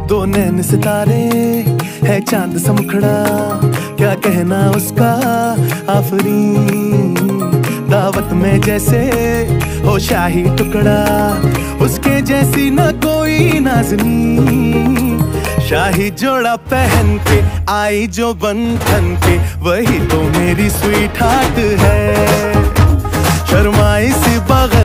दो नैन सितारे है चांद सा मुखड़ा, क्या कहना उसका आफरीन। दावत में जैसे हो शाही टुकड़ा, उसके जैसी न कोई नाज़नीन। शाही जोड़ा पहन के आई जो बंधन के, वही तो मेरी स्वीट हार्ट है। शर्माई सी बगल